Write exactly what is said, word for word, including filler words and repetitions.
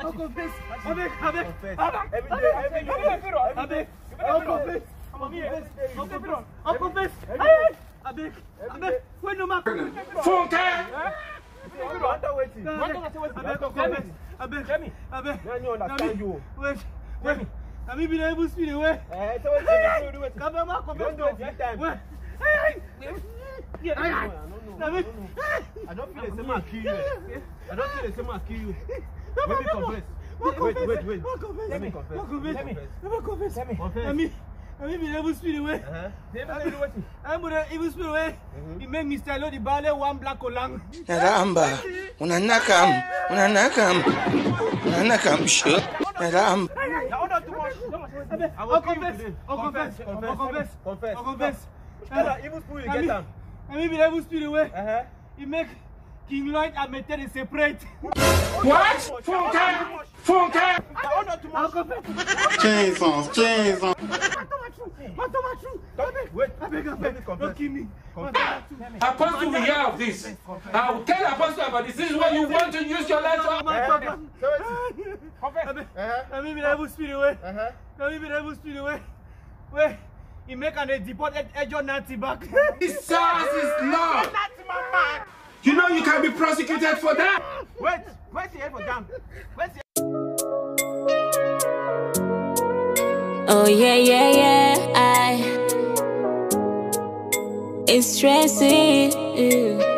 I'll confess. Avec, avec, avec. Every day, every day. Avec, I'll confess. I'll confess. I'll confess. Avec, avec. Wait no man. Funke. Wait, Avec, avec. Let me understand you. Wait, wait. Can we be able to speak away? Eh, so what you do? Come on, come Don't do it next time. Wait. No, no, no, no. I don't feel the same as kill you. I don't feel the same as kill you. Let me confess. Wait, wait, wait. Let me confess. Let me confess. Let me confess. Let me. Let me be able to speak away. Uh-huh. I'm going to even speak away. He made me style the ballet one black olang. Naramba, unanakam, unanakam, unanakam, sure. Naramba. I'll confess. I'll confess. I'll confess. Confess. I'll confess. Even spoon you get them. Let me be able to speak away. Uh-huh. He make King Lloyd and Metere separate. What? Funke. Funke. I'll confess. Jesus, Jesus. Wait, I beg, I beg, don't kill me. Apostle will hear of this. I will tell Apostle about this. This is what you want to use your life for. Let me be able to speak away. Let me be able to speak away. Wait, he make and they deport Ejo Nancy back. This source is law. You know you can be prosecuted for that. Wait, where's the head for jam? Where's the Oh yeah, yeah, yeah, I It's stressing.